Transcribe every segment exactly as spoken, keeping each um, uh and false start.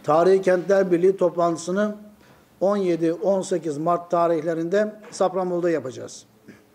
Tarihi Kentler Birliği toplantısını on yedi on sekiz Mart tarihlerinde Safranbolu'da yapacağız.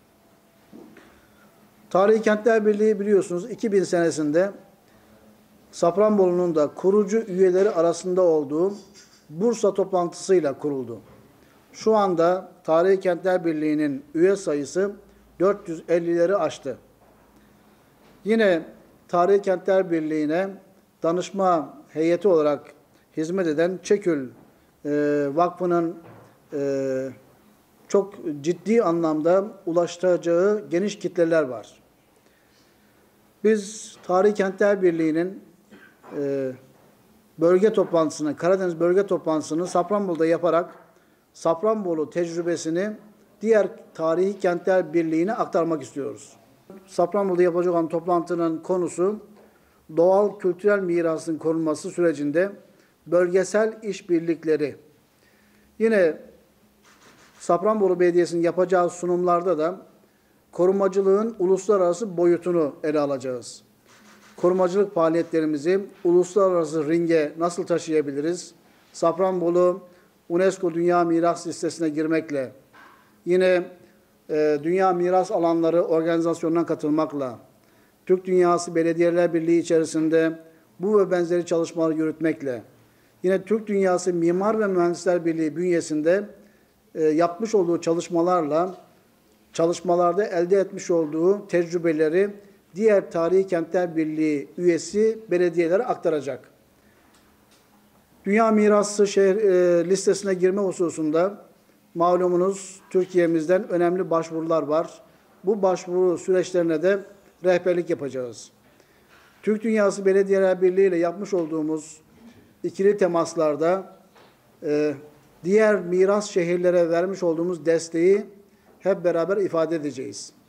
Tarihi Kentler Birliği biliyorsunuz iki bin senesinde Safranbolu'nun da kurucu üyeleri arasında olduğu Bursa toplantısıyla kuruldu. Şu anda Tarihi Kentler Birliği'nin üye sayısı dört yüz ellileri aştı. Yine Tarihi Kentler Birliği'ne danışma heyeti olarak hizmet eden Çekül e, Vakfı'nın e, çok ciddi anlamda ulaştıracağı geniş kitleler var. Biz Tarihi Kentler Birliği'nin e, bölge toplantısını, Karadeniz bölge toplantısını Safranbolu'da yaparak Safranbolu tecrübesini diğer Tarihi Kentler Birliği'ne aktarmak istiyoruz. Safranbolu'da yapacak olan toplantının konusu doğal kültürel mirasın korunması sürecinde bölgesel işbirlikleri. Yine Safranbolu Belediyesi'nin yapacağı sunumlarda da korumacılığın uluslararası boyutunu ele alacağız. Korumacılık faaliyetlerimizi uluslararası ringe nasıl taşıyabiliriz? Safranbolu UNESCO Dünya Miras Listesi'ne girmekle, yine e, Dünya Miras Alanları Organizasyonu'na katılmakla, Türk Dünyası Belediyeler Birliği içerisinde bu ve benzeri çalışmaları yürütmekle, yine Türk Dünyası Mimar ve Mühendisler Birliği bünyesinde e, yapmış olduğu çalışmalarla, çalışmalarda elde etmiş olduğu tecrübeleri diğer Tarihi Kentler Birliği üyesi belediyelere aktaracak. Dünya Mirası şehir e, listesine girme hususunda malumunuz Türkiye'mizden önemli başvurular var. Bu başvuru süreçlerine de rehberlik yapacağız. Türk Dünyası Belediyeler Birliği ile yapmış olduğumuz ikili temaslarda e, diğer miras şehirlere vermiş olduğumuz desteği hep beraber ifade edeceğiz.